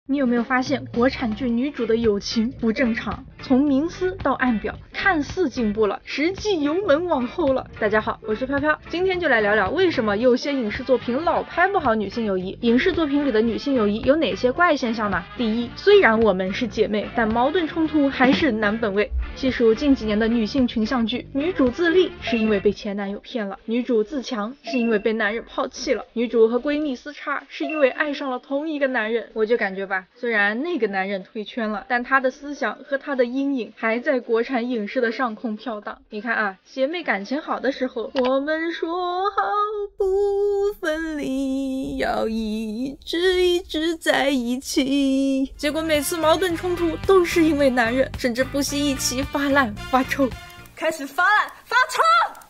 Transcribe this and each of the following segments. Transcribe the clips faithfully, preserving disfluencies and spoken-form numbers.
你有没有发现国产剧女主的友情不正常？从明思到暗表，看似进步了，实际油门往后了。大家好，我是飘飘，今天就来聊聊为什么有些影视作品老拍不好女性友谊。影视作品里的女性友谊有哪些怪现象呢？第一，虽然我们是姐妹，但矛盾冲突还是男本位。细数近几年的女性群像剧，女主自立是因为被前男友骗了，女主自强是因为被男人抛弃了，女主和闺蜜撕叉是因为爱上了同一个男人。我就感觉吧，虽然那个男人退圈了，但他的思想和他的阴影还在国产影视的上空飘荡。你看啊，姐妹感情好的时候，我们说好不分离，要一直一直在一起，结果每次矛盾冲突都是因为男人，甚至不惜一起发烂发臭， 开始发烂发臭。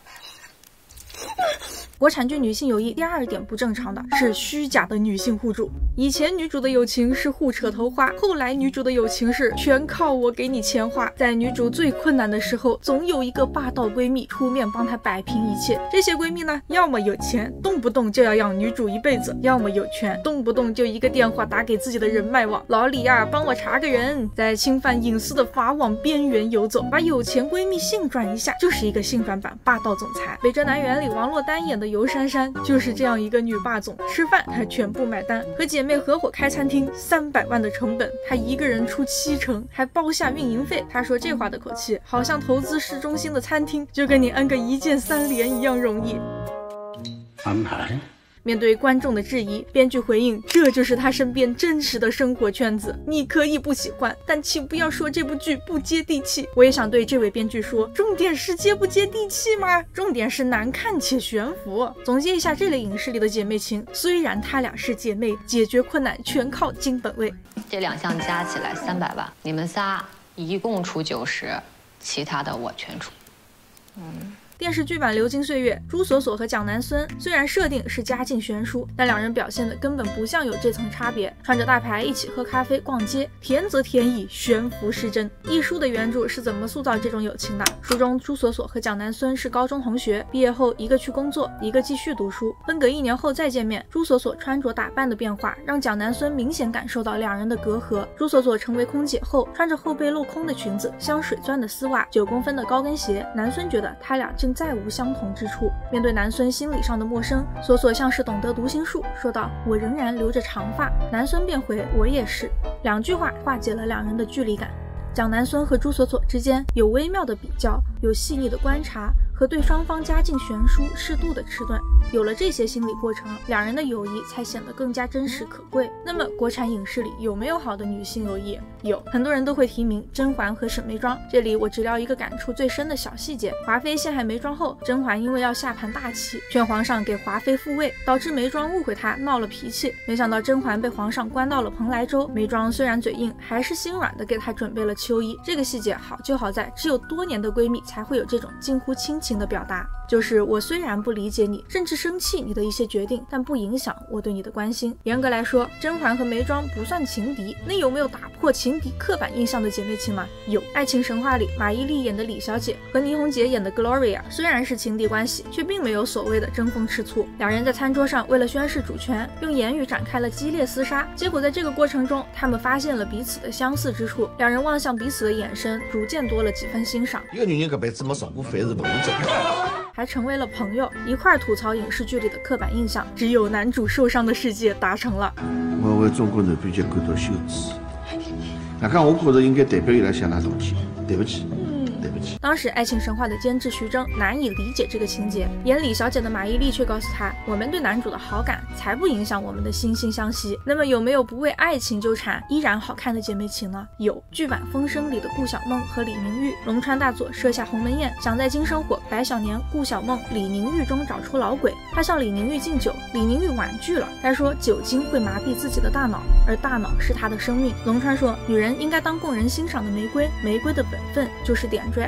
国产剧女性友谊第二点不正常的是虚假的女性互助。以前女主的友情是互扯头花，后来女主的友情是全靠我给你钱花。在女主最困难的时候，总有一个霸道闺蜜出面帮她摆平一切。这些闺蜜呢，要么有钱，动不动就要养女主一辈子，要么有权，动不动就一个电话打给自己的人脉网，老李呀、啊，帮我查个人，在侵犯隐私的法网边缘游走，把有钱闺蜜性转一下，就是一个性转版霸道总裁。北浙南园里王珞丹演的尤珊珊就是这样一个女霸总，吃饭她全部买单，和姐妹合伙开餐厅，三百万的成本她一个人出七成，还包下运营费。她说这话的口气好像投资市中心的餐厅就跟你摁个一键三连一样容易。 安排。 面对观众的质疑，编剧回应，这就是他身边真实的生活圈子，你可以不喜欢，但请不要说这部剧不接地气。我也想对这位编剧说，重点是接不接地气吗？重点是难看且悬浮。总结一下这类影视里的姐妹情，虽然她俩是姐妹，解决困难全靠金本位。 这两项加起来三百万，你们仨一共出九十，其他的我全出。嗯。 电视剧版《流金岁月》，朱锁锁和蒋南孙虽然设定是家境悬殊，但两人表现的根本不像有这层差别。穿着大牌一起喝咖啡逛街，甜则甜意，悬浮是真。一书的原著是怎么塑造这种友情的？书中朱锁锁和蒋南孙是高中同学，毕业后一个去工作，一个继续读书，分隔一年后再见面。朱锁锁穿着打扮的变化，让蒋南孙明显感受到两人的隔阂。朱锁锁成为空姐后，穿着后背镂空的裙子，镶水钻的丝袜，九公分的高跟鞋。南孙觉得他俩正再无相同之处。面对南孙心理上的陌生，锁锁像是懂得读心术，说道：“我仍然留着长发。”南孙便回：“我也是。”两句话化解了两人的距离感。蒋南孙和朱锁锁之间有微妙的比较，有细腻的观察和对双方家境悬殊适度的迟钝。有了这些心理过程，两人的友谊才显得更加真实可贵。那么国产影视里有没有好的女性友谊？有，很多人都会提名甄嬛和沈眉庄。这里我只聊一个感触最深的小细节：华妃陷害眉庄后，甄嬛因为要下盘大棋，劝皇上给华妃复位，导致眉庄误会她，闹了脾气。没想到甄嬛被皇上关到了蓬莱州，眉庄虽然嘴硬，还是心软的给她准备了秋衣。这个细节好就好在，只有多年的闺蜜才会有这种近乎亲情的表达，就是我虽然不理解你，甚至生气你的一些决定，但不影响我对你的关心。严格来说，甄嬛和眉庄不算情敌，那有没有打破情敌刻板印象的姐妹情吗？有。爱情神话里，马伊琍演的李小姐和倪虹洁演的 Gloria 虽然是情敌关系，却并没有所谓的争风吃醋。两人在餐桌上为了宣示主权，用言语展开了激烈厮杀，结果在这个过程中，他们发现了彼此的相似之处，两人望向彼此的眼神逐渐多了几分欣赏。 一个女人这辈子没受过非日不能走， 还成为了朋友，一块吐槽影视剧里的刻板印象。只有男主受伤的世界达成了。 我为中国人比较感到羞耻，那看我觉得应该代表伊来向他道歉，对不起。 当时《爱情神话》的监制徐峥难以理解这个情节，演李小姐的马伊琍却告诉他，我们对男主的好感才不影响我们的惺惺相惜。那么有没有不为爱情纠缠依然好看的姐妹情呢？有。剧版《风声》里的顾小梦和李明玉，龙川大佐设下鸿门宴，想在金生火、白小年、顾小梦、李宁玉中找出老鬼。他向李宁玉敬酒，李宁玉婉拒了，他说酒精会麻痹自己的大脑，而大脑是他的生命。龙川说，女人应该当供人欣赏的玫瑰，玫瑰的本分就是点缀爱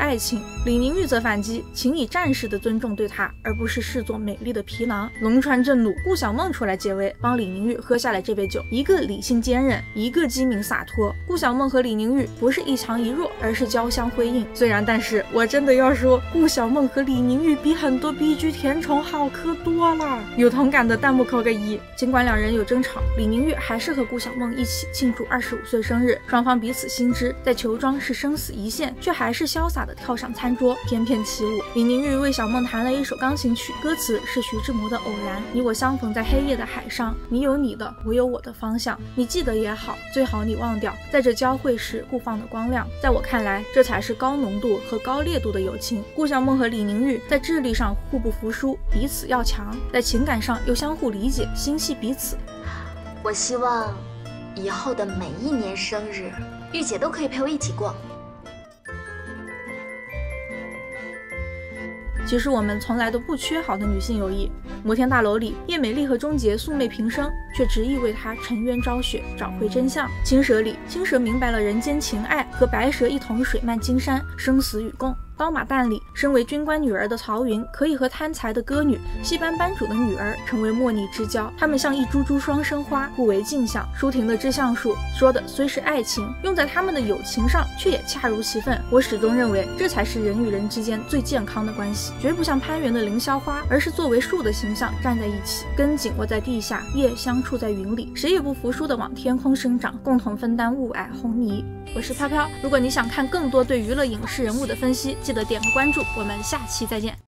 爱情。李宁玉则反击，请以战士的尊重对她，而不是视作美丽的皮囊。龙川震怒，顾小梦出来解围，帮李宁玉喝下了这杯酒。一个理性坚韧，一个机敏洒脱。顾小梦和李宁玉不是一强一弱，而是交相辉映。虽然，但是我真的要说，顾小梦和李宁玉比很多 B G 甜宠好磕多了。有同感的弹幕扣个一。尽管两人有争吵，李宁玉还是和顾小梦一起庆祝二十五岁生日，双方彼此心知，在球庄是生死一线，却还是潇洒的跳上餐桌，翩翩起舞。李宁玉为小梦弹了一首钢琴曲，歌词是徐志摩的《偶然》，你我相逢在黑夜的海上，你有你的，我有我的方向，你记得也好，最好你忘掉，在这交汇时互放的光亮。在我看来，这才是高浓度和高烈度的友情。顾小梦和李宁玉在智力上互不服输，彼此要强，在情感上又相互理解，心系彼此。 我希望以后的每一年生日，玉姐都可以陪我一起过。 其实我们从来都不缺好的女性友谊。摩天大楼里，叶美丽和钟洁素昧平生，却执意为他沉冤昭雪，找回真相。青蛇里，青蛇明白了人间情爱，和白蛇一同水漫金山，生死与共。刀马旦里，身为军官女儿的曹云，可以和贪财的歌女、戏班班主的女儿成为莫逆之交。她们像一株株双生花，互为镜像。舒婷的致橡树说的虽是爱情，用在他们的友情上，却也恰如其分。我始终认为，这才是人与人之间最健康的关系，绝不像攀援的凌霄花，而是作为树的形象站在一起，根紧握在地下，叶相触在云里，谁也不服输的往天空生长，共同分担雾霭红泥。我是飘飘，如果你想看更多对娱乐影视人物的分析，记得点个关注，我们下期再见。